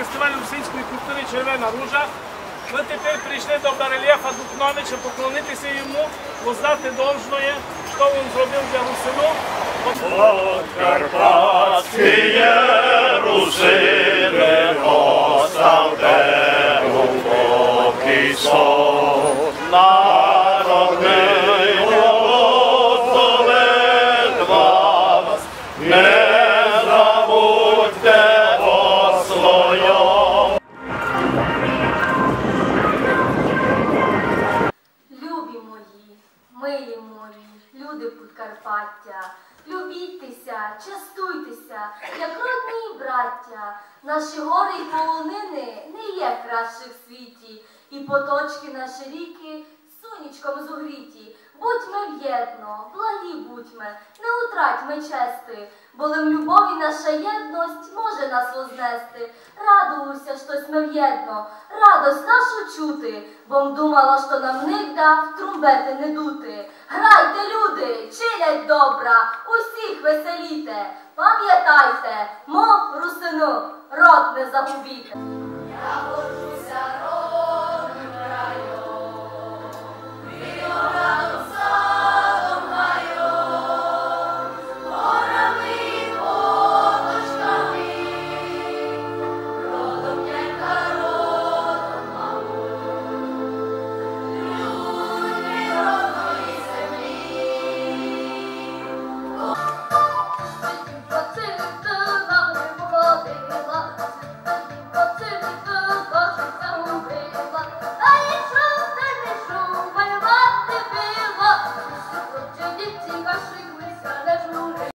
фестивалю русинської культури «Червена ружа». Ми тепер прийшли до барельєфа Духновича поклонитися йому, воздати должное, що він зробив для Русину. Карпатські русини остав де глибокий сон. Народний голос зове вас, не забудьте о своєму. Любі мої, милі мої, люди Подкарпаття, любіться, частуйтеся, як родні браття. Наші гори й полонини не є кращі в світі, і поточки наші ріки сонечком зогріті. Будьме в'єдно, благі будьме, не утратьме чести, бо лим любові наша єдність може нас вознести. Радуюся, щось ми в'єдно, радость нашу чути, бом думала, що нам нигда в трумбети не дути. Грайте, люди, чинять добра, усіх веселіте, пам'ятайте, мо, Русину, род не загубіте.